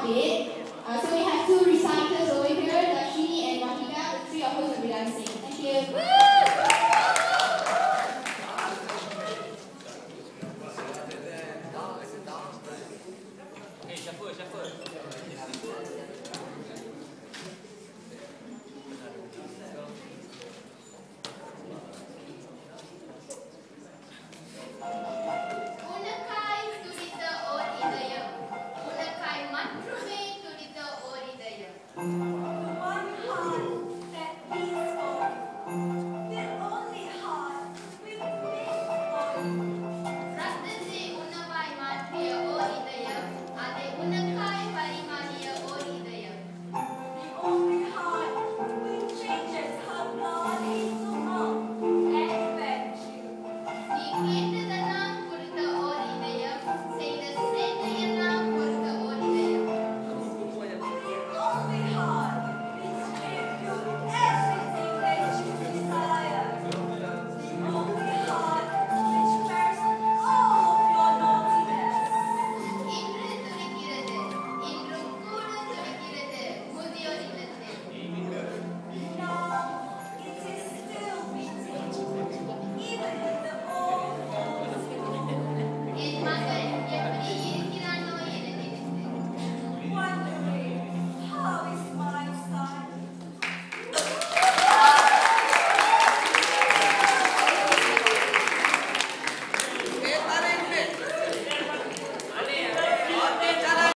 short bit. So we have two reciters over here, Darshini and Rahika. The three of us will be dancing. Thank you.